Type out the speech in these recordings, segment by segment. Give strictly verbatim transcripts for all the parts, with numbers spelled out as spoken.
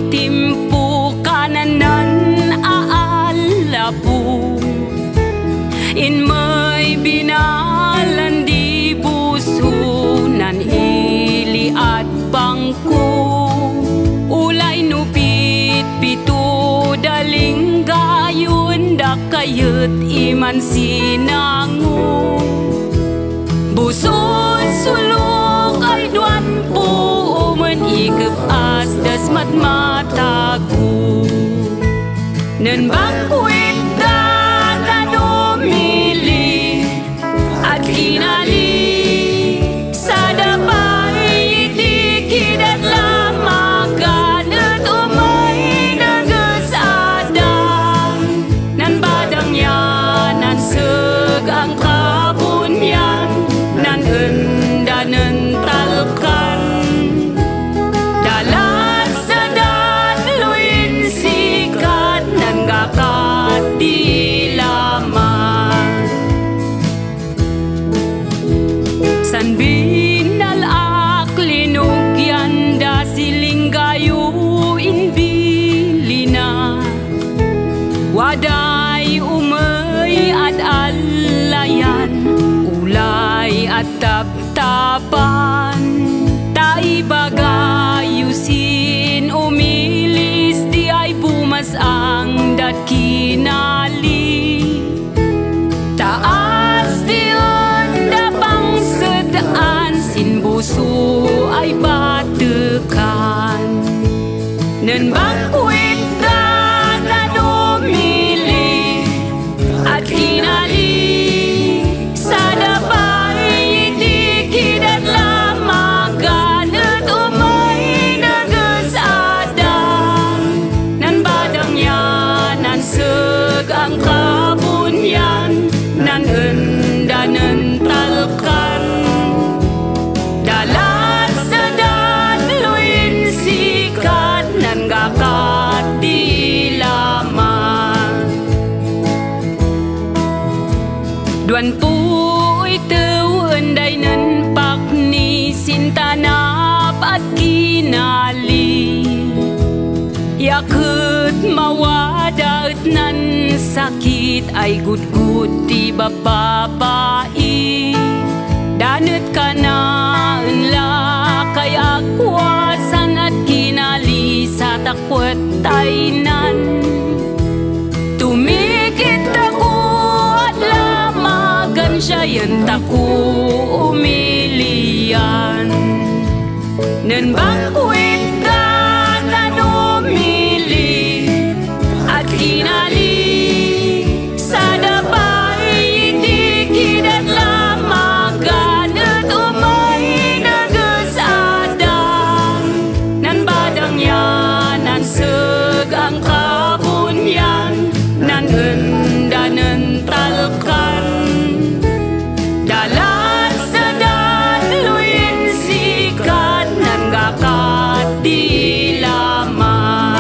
timpo kananan aalapu in may binalan di buso nan ili at bangko ulay nupit pito daling gayon da kayat iman sinango busod sulok ay duan po uman ikap asdas matmatago nan bangkwit da nanomili at kinali sa dapay itikidat lamagan at umay nagasada nan badang yan nan seg ang kabunyan nan endanen talkan dalas dadan luin sikat nan gakat di lama san binalak linugyan da siling gayo inbilina waday umay at alayan ulay at taptapan tay bagayusin umilis di ay bumas ang dat kinali taas di onda pang sedaan sinbuso ay batekan nan bangkwit da nanomili at kinali sa dapay itikidat lamagan at umay nagasada nan badang yan nan seg ang kabunyan nan endanen talkan dalas dadan luin sikat nan gakat di lama duan po ito enday nan pakni sintanap at kinali yakut mawadaat nan sakit ay gudgud di bababai danut ka na enla kay akwasan at kinali sa takwat tainan tumikit ako at lamagan siya yan tako umilian nan bangkwit ka nanomili at kinali sa dapay itikidat lamagan at umay nagasada nan badang yan nan seg ang kabunyan nan endanen talkan dalas dadan luin sikat nan gakat di lama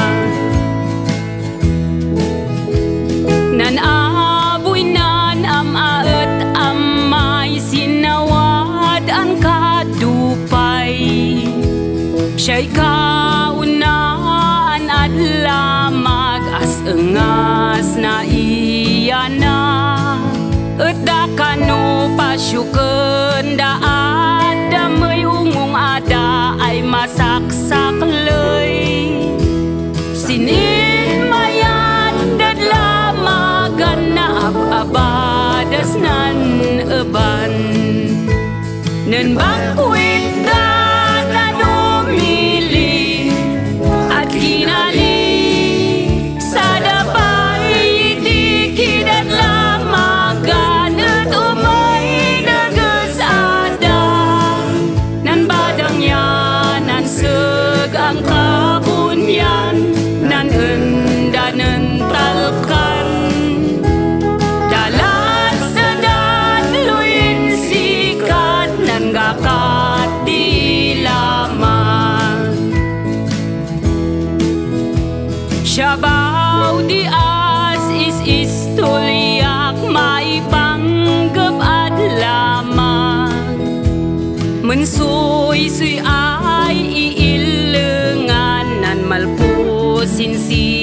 nan aboy nan amaet amay sinawad ang kadupay siya'y kaunaan at lamag as engas na iyana et da kano pasyuken da ada may ungong ada ay masaksak lay sinin mayan dat lamagan na abadas nan eban nan bangkwit da nanomili at kinali sa dapay itikidat lamagan at umay nagasada nan badang yan nan seg ang kabunyan nan endanen talkan dalas dadan luin sikat nan gakat di lama Shabaw di as is istulyak maipanggap at lamang mensuy suy ay iilengan nan malpo si